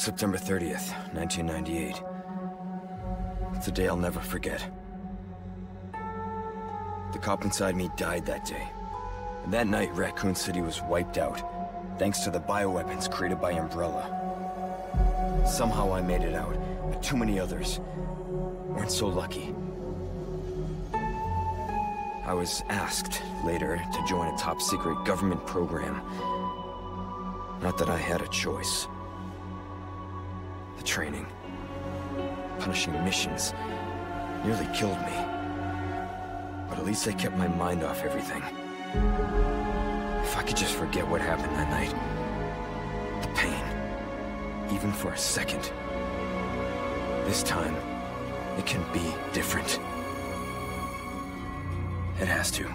September 30th, 1998. It's a day I'll never forget. The cop inside me died that day. And that night, Raccoon City was wiped out, thanks to the bioweapons created by Umbrella. Somehow I made it out, but too many others weren't so lucky. I was asked later to join a top-secret government program. Not that I had a choice. The training, punishing missions, nearly killed me. But at least I kept my mind off everything. If I could just forget what happened that night. The pain. Even for a second. This time, it can be different. It has to.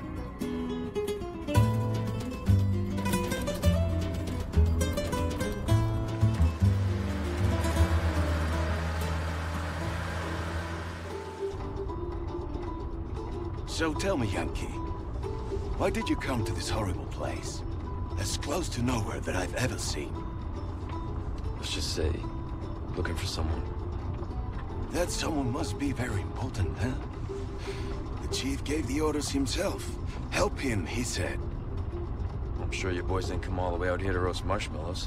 So tell me, Yankee, why did you come to this horrible place? As close to nowhere that I've ever seen. Let's just say, looking for someone. That someone must be very important, huh? The chief gave the orders himself. Help him, he said. I'm sure you boys didn't come all the way out here to roast marshmallows.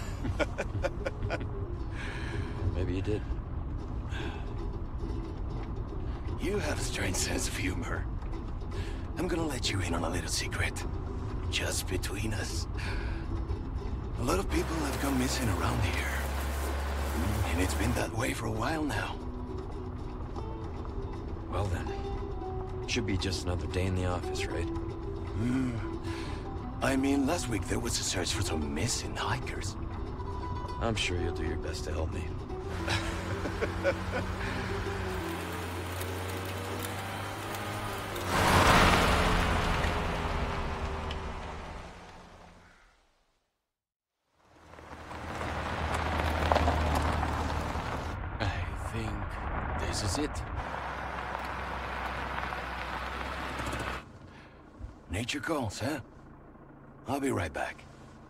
Maybe you did. You have a strange sense of humor. I'm gonna let you in on a little secret. Just between us. A lot of people have gone missing around here. And it's been that way for a while now. Well then, should be just another day in the office, right? I mean, last week there was a search for some missing hikers. I'm sure you'll do your best to help me. This is it. Nature calls, huh? I'll be right back.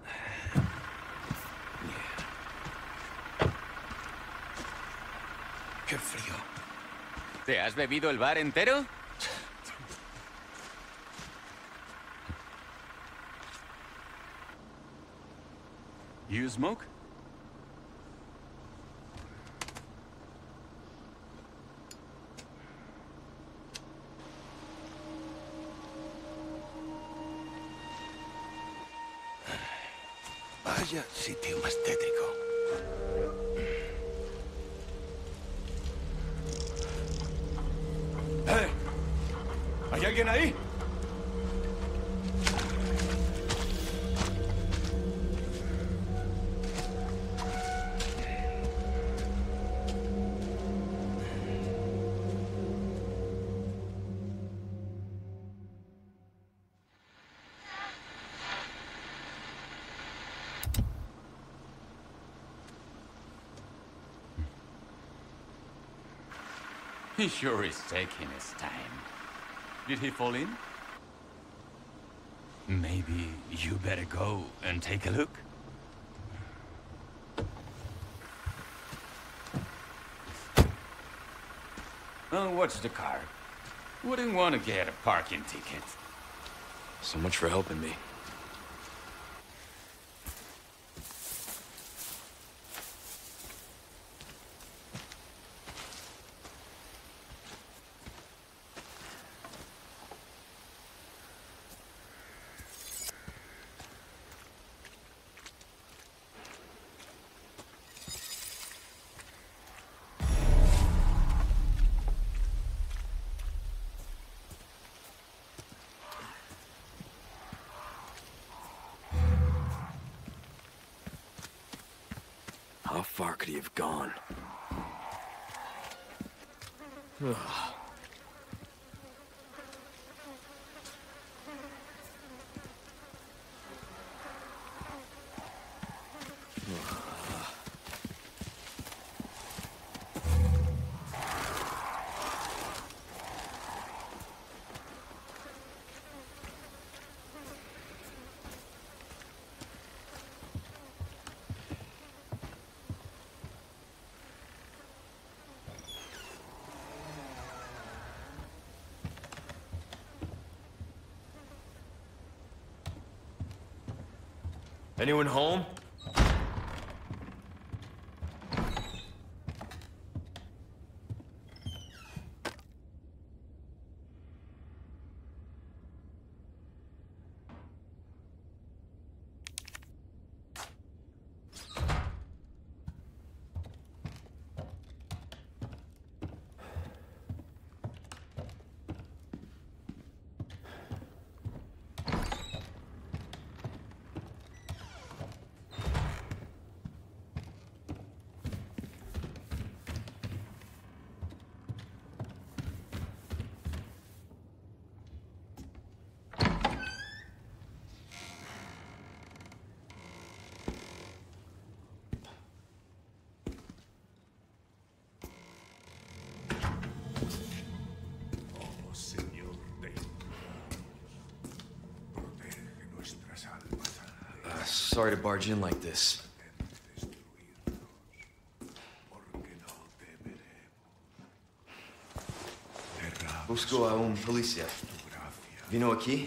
Qué frío. ¿Te has bebido el bar entero? You smoke? Vaya sitio más tétrico. ¡Hey! ¿Hay alguien ahí? He sure is taking his time. Did he fall in? Maybe you better go and take a look. Oh, what's the car? Wouldn't want to get a parking ticket. So much for helping me. How far could he have gone? Ugh. Anyone home? Sorry to barge in like this. Busco a un policía. ¿Vino aquí?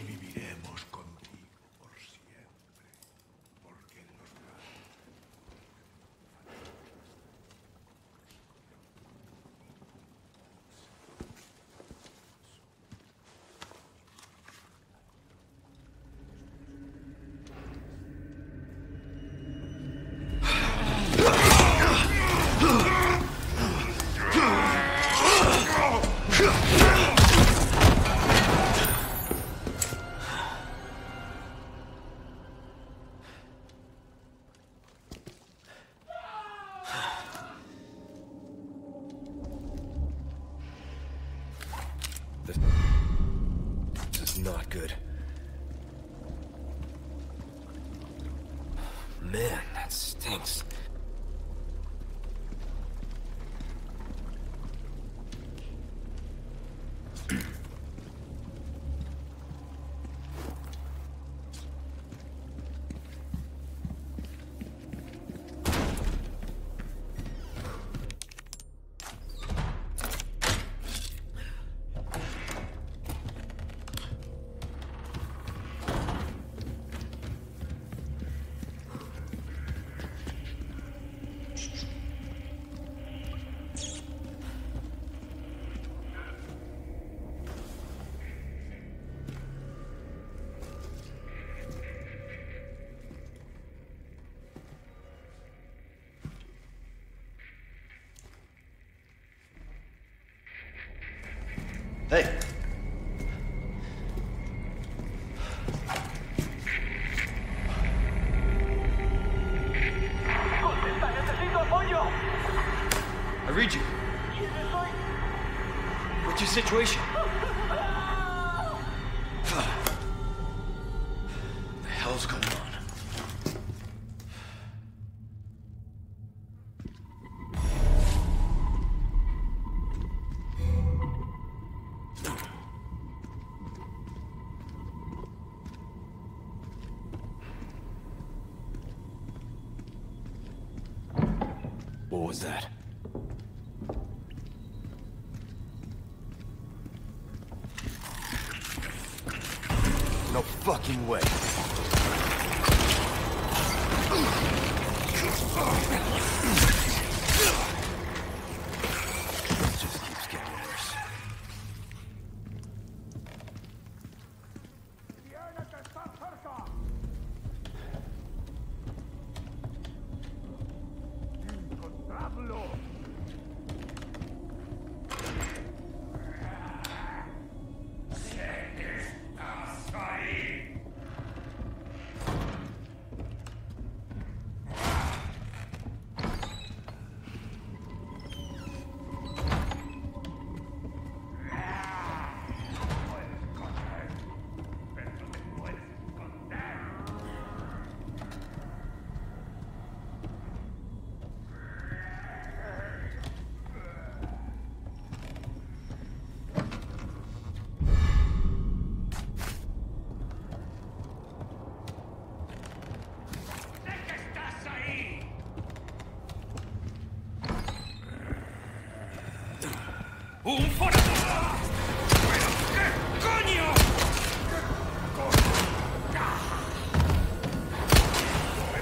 This is not good. Man, that stinks. Hey. Necesito apoyo. I read you. What's your situation? What the hell's going on? What was that? No fucking way. It just keeps getting worse. ¡Un fuerte! ¿Qué coño?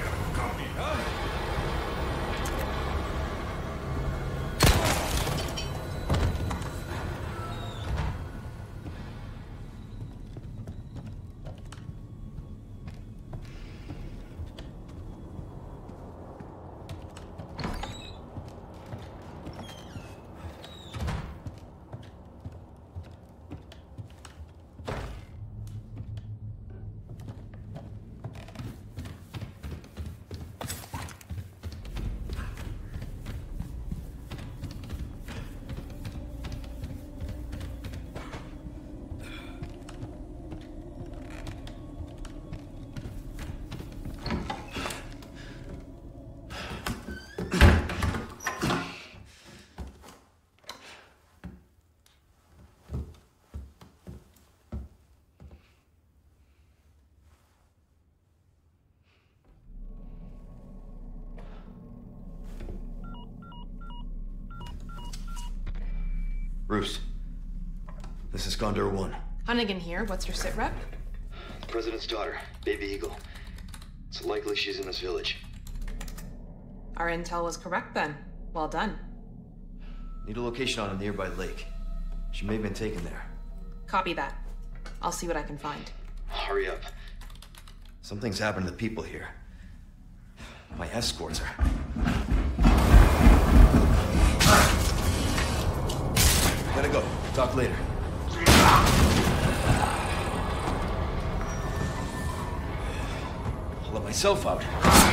Bruce. This is Condor 1. Hunnigan here. What's your sit rep? The President's daughter, Baby Eagle. It's likely she's in this village. Our intel was correct then. Well done. Need a location on a nearby lake. She may have been taken there. Copy that. I'll see what I can find. Hurry up. Something's happened to the people here. My escorts are... Gotta go. Talk later. I'll let myself out.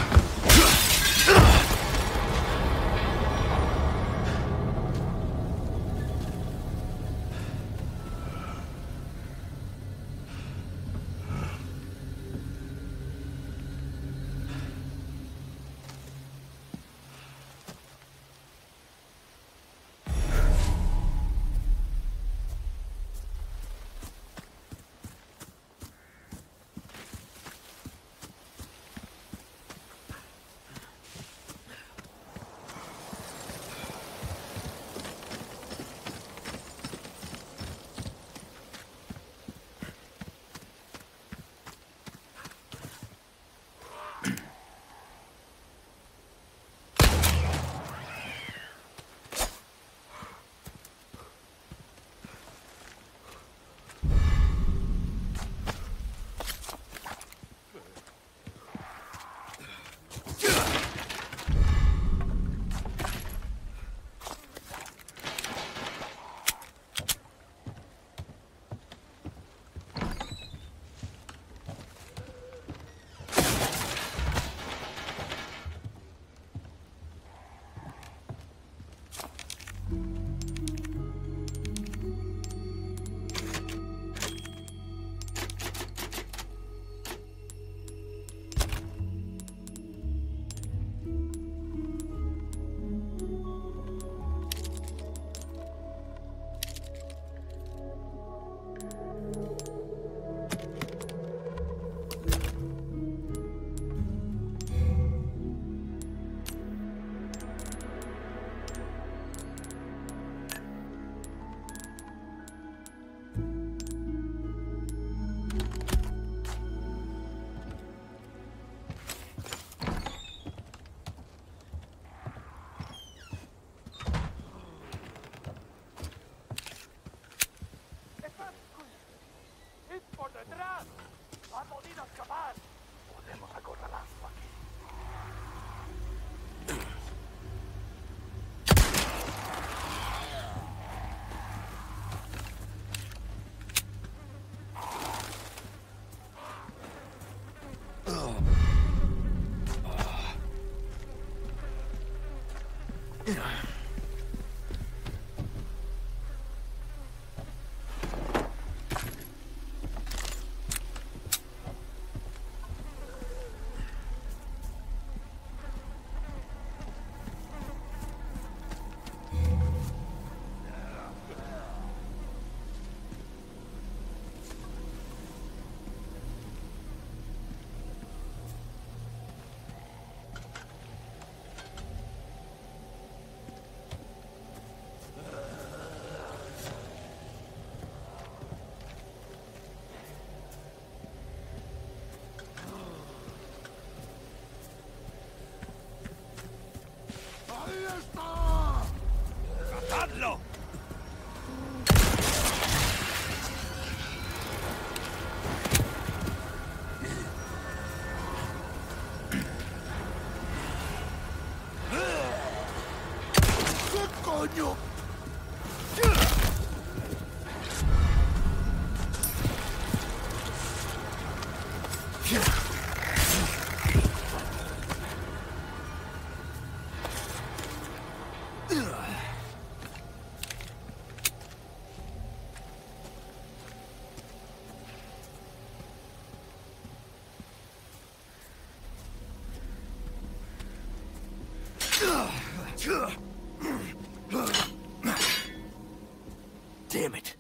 Damn it.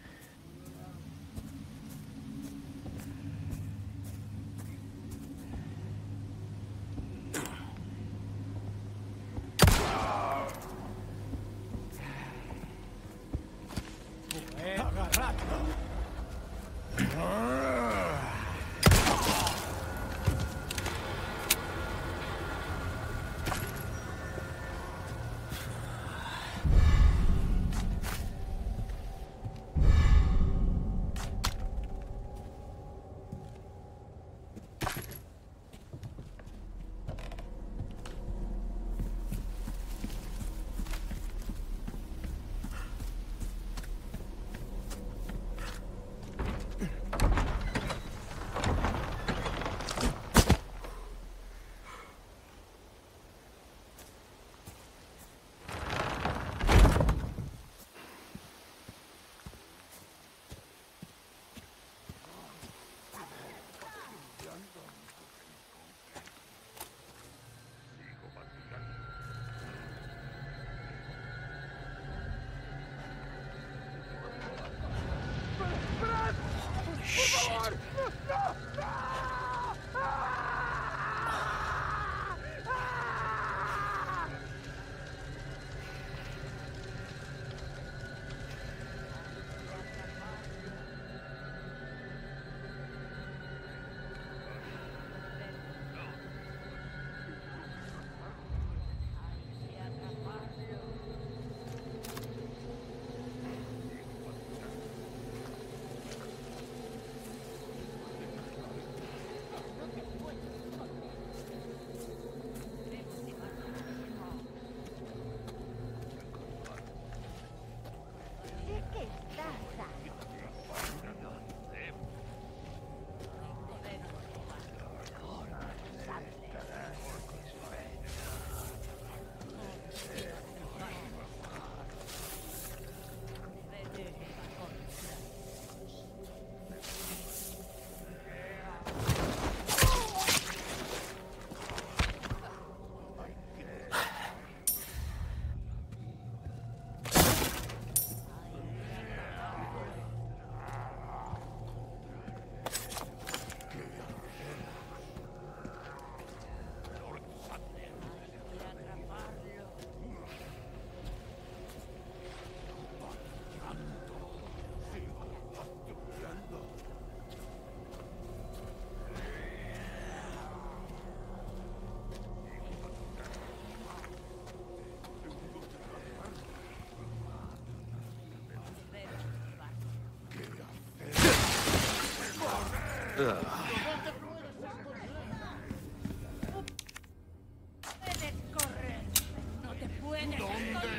Puedes correr. No te puedes esconder.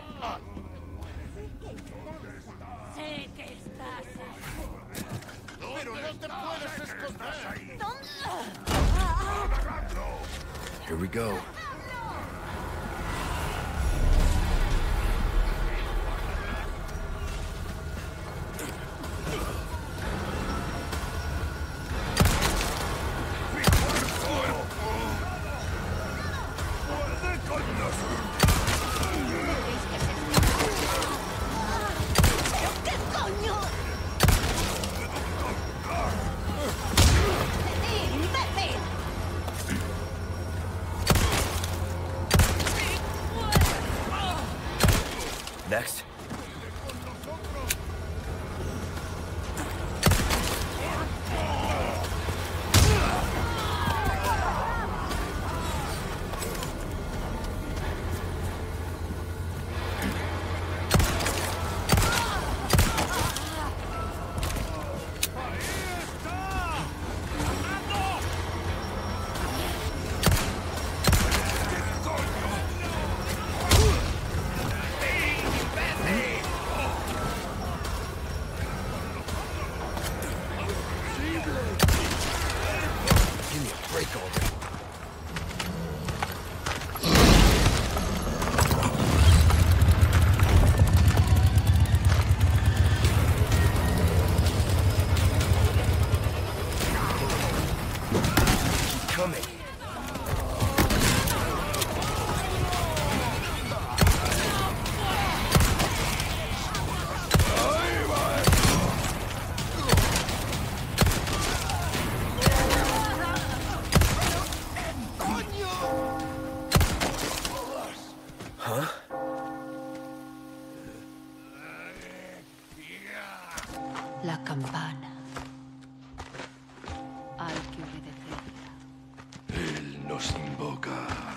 Sé que estás ahí. Pero no te puedes esconder. Here we go. Next. La campana. Hay que obedecerla. Él nos invoca.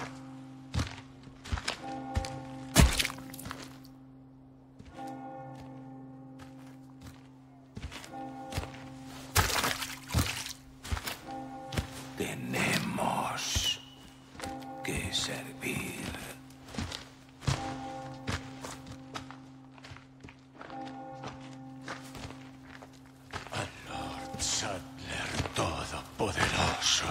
Tenemos que servir. Al Lord Saddler Todopoderoso.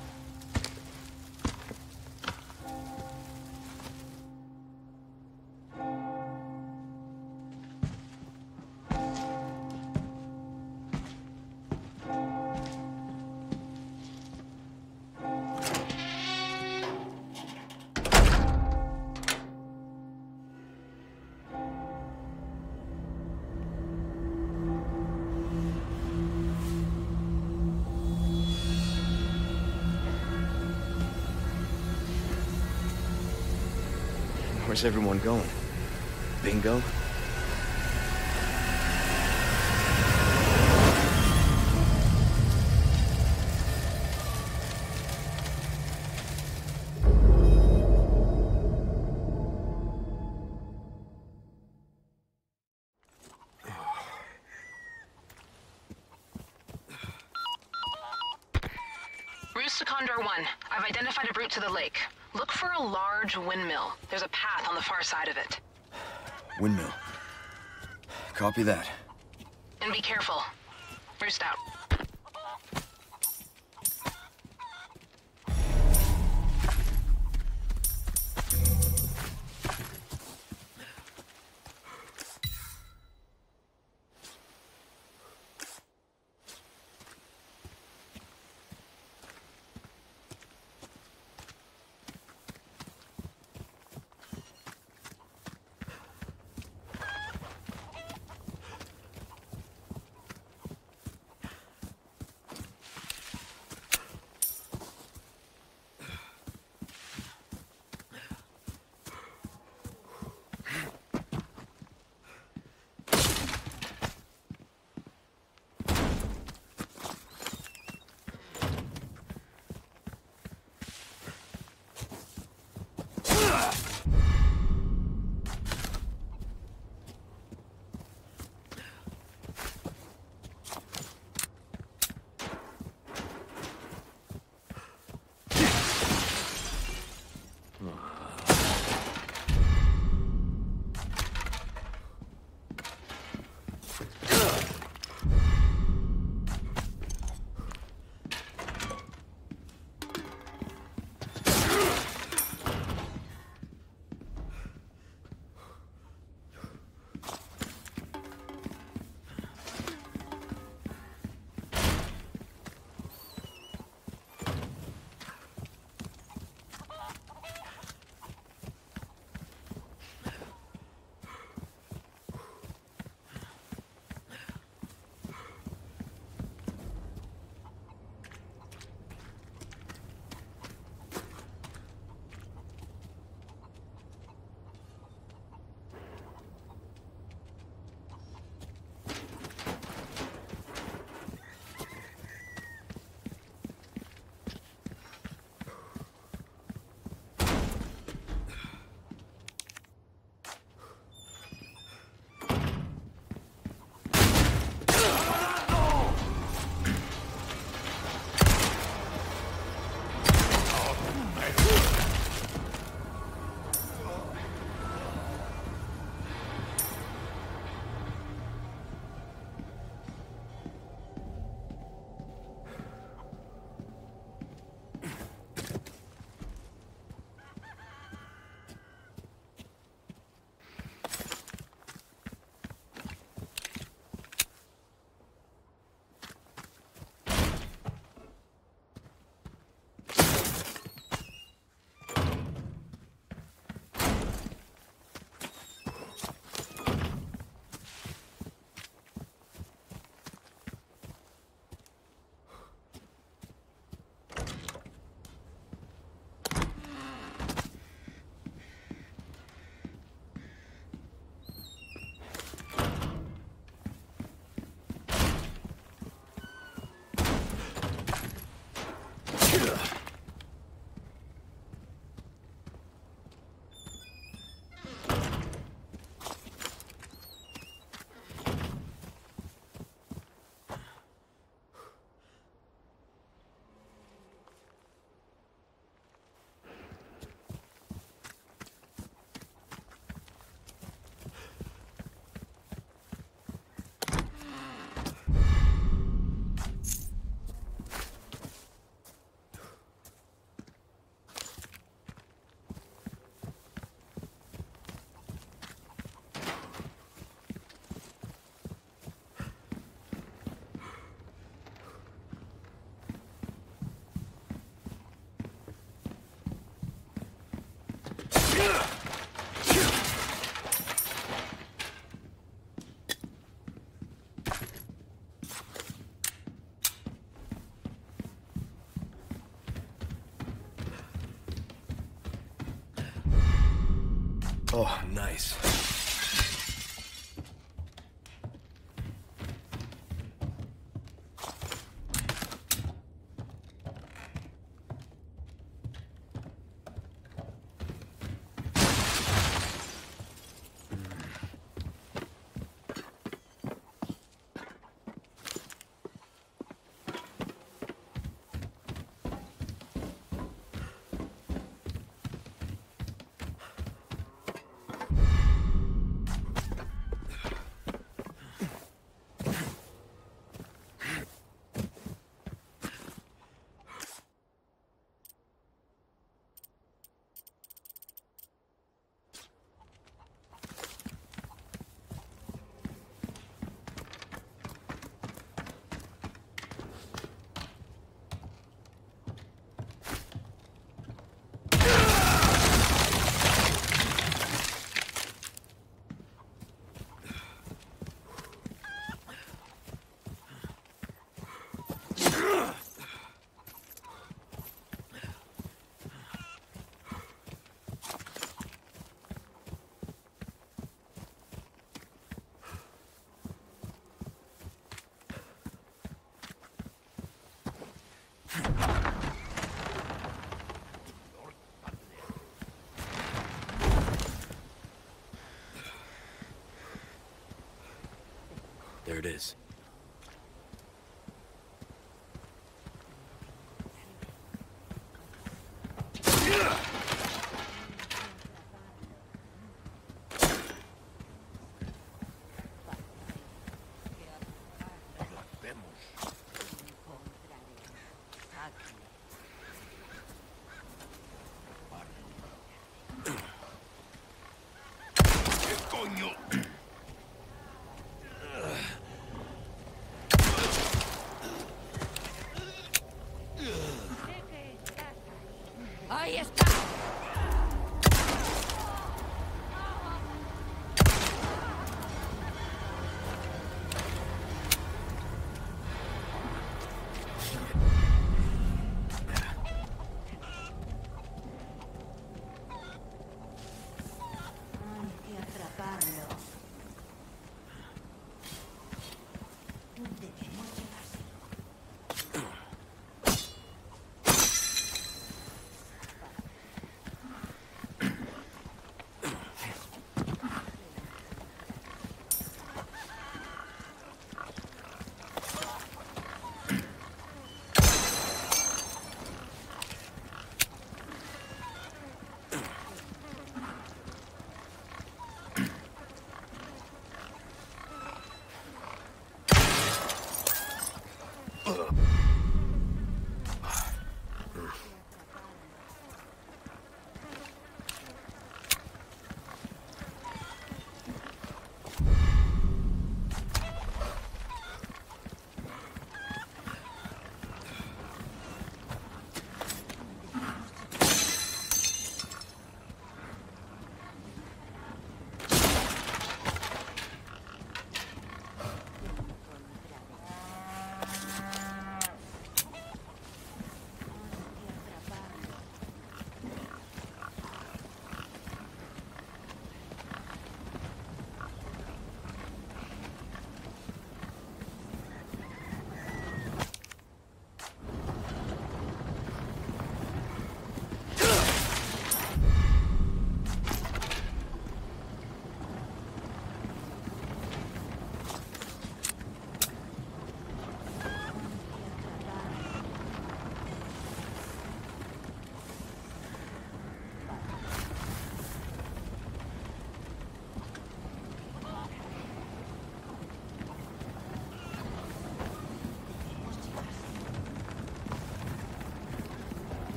Where's everyone going? Bingo? Roost to Condor 1. I've identified a route to the lake. Look for a large windmill. There's a path on the far side of it. Windmill. Copy that. And be careful. Roost out. Oh, nice. There it is. ¡Ahí está! Hay que atraparlo. Debemos llevarse.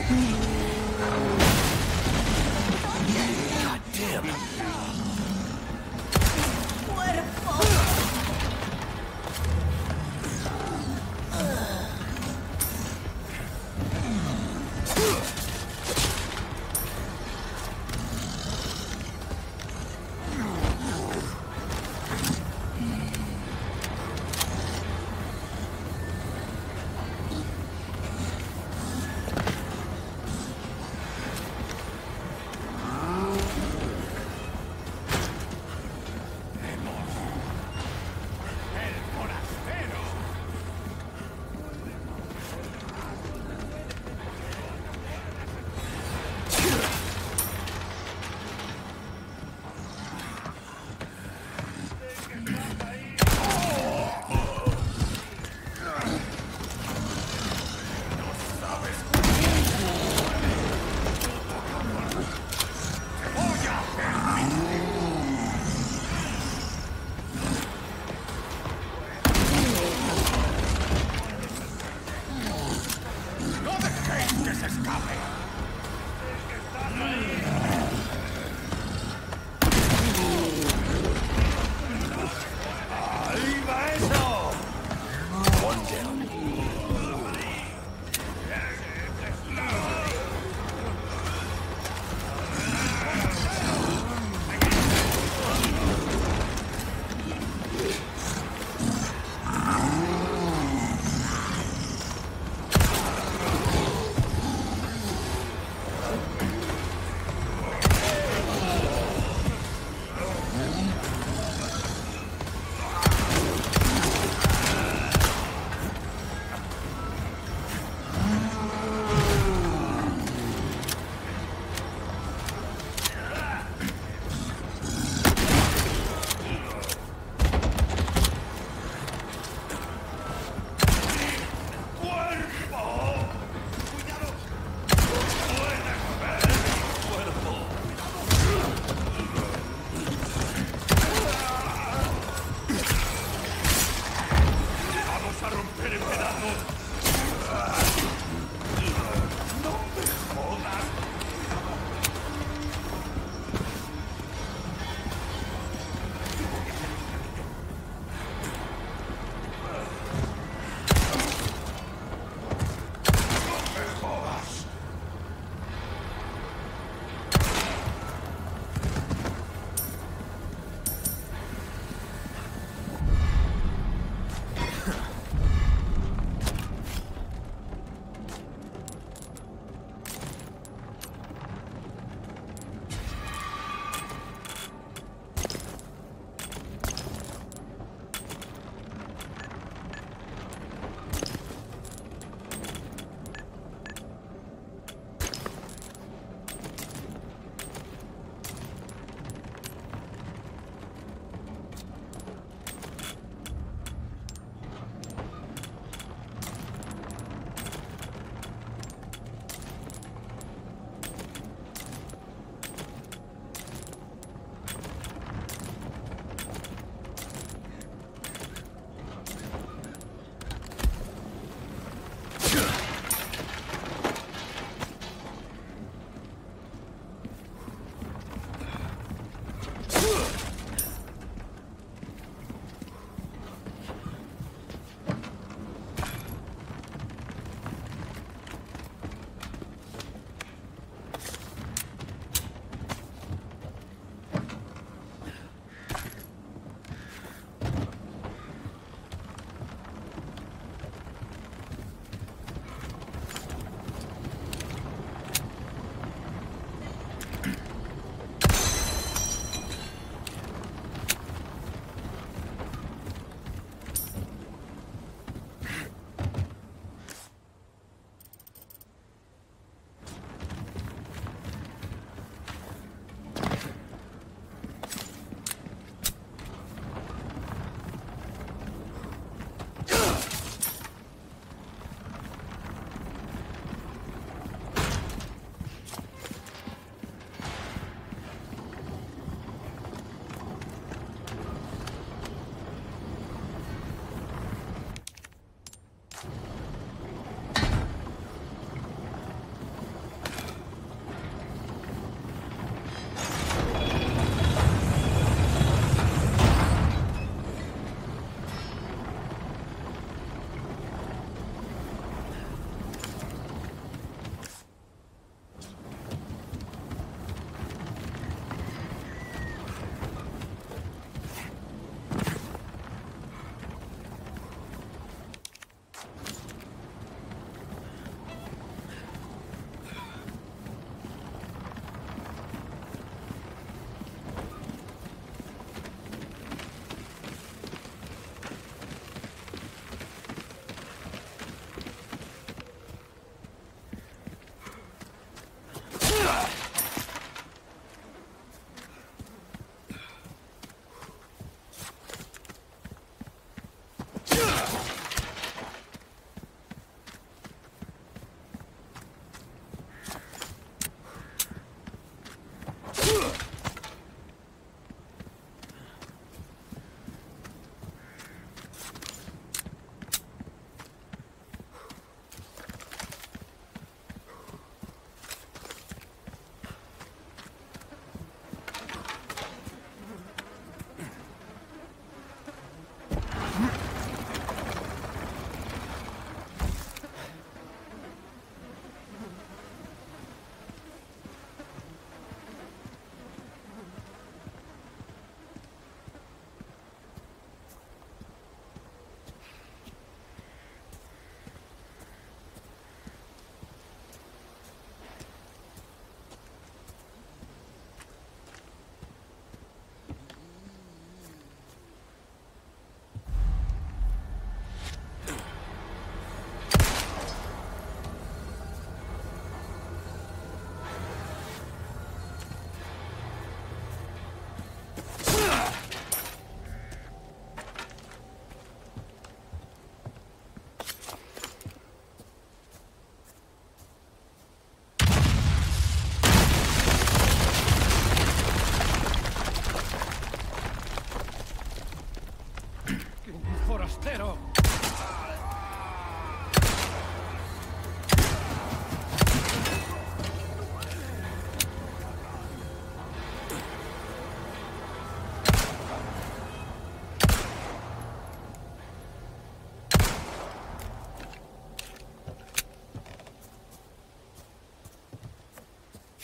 God damn.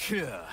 Yeah.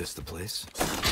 This the place?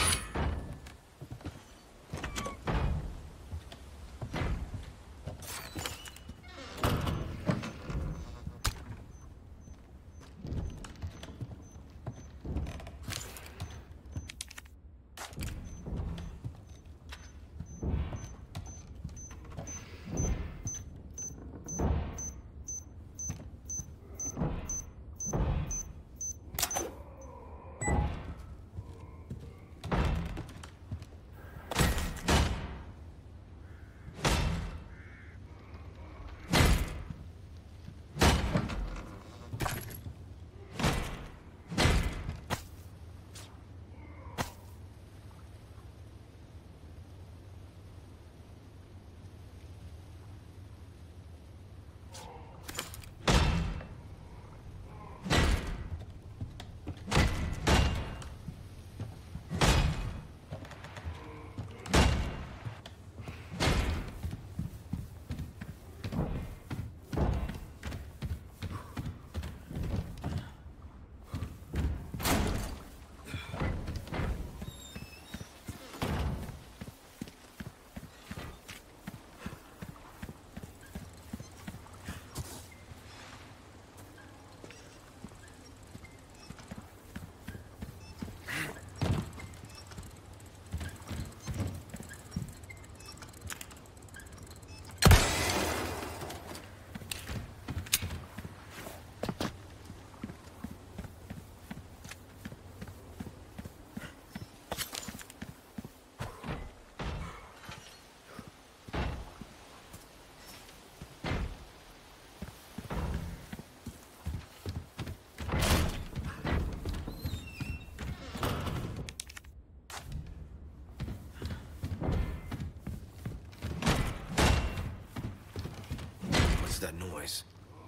That noise.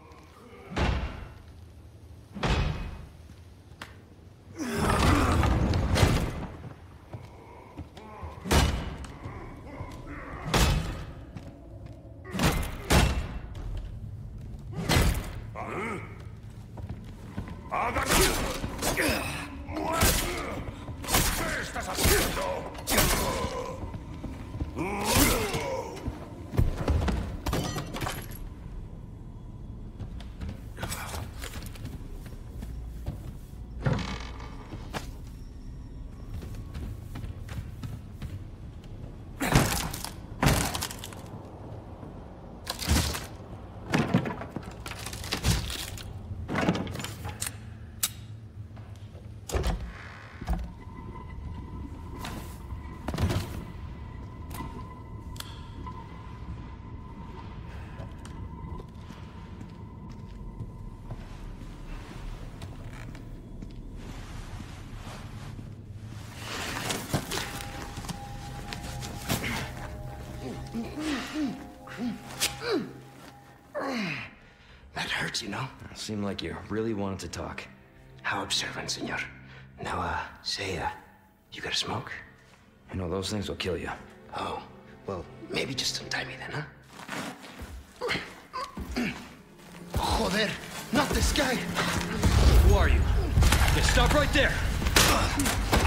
¿Qué estás haciendo? That hurts, you know? Seemed like you really wanted to talk. How observant, senor. Now, say, you got a smoke? You know, those things will kill you. Oh, well, maybe just untie me then, huh? Joder, not this guy! Who are you? Okay, stop right there!